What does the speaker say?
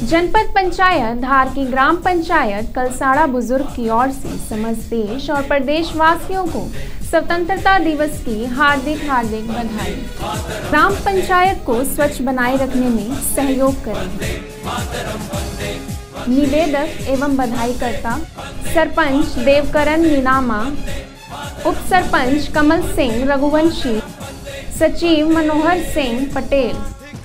जनपद पंचायत धार की ग्राम पंचायत कलसाड़ा बुजुर्ग की ओर से समस्त देश और प्रदेश वासियों को स्वतंत्रता दिवस की हार्दिक बधाई। ग्राम पंचायत को स्वच्छ बनाए रखने में सहयोग करें। निवेदक एवं बधाईकर्ता सरपंच देवकरण नीनामा, उप सरपंच कमल सिंह रघुवंशी, सचिव मनोहर सिंह पटेल।